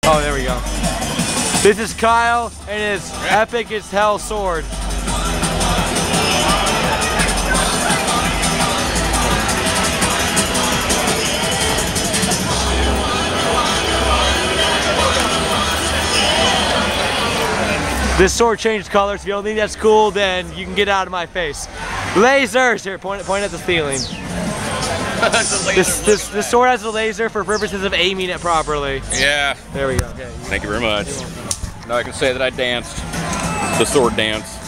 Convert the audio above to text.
Oh, there we go. This is Kyle and his epic as hell sword. This sword changed colors. If you don't think that's cool, then you can get out of my face. Lasers! Here, point at the ceiling. This sword has a laser for purposes of aiming it properly. Yeah. There we go. Okay. Thank you very much. Now I can say that I danced the sword dance.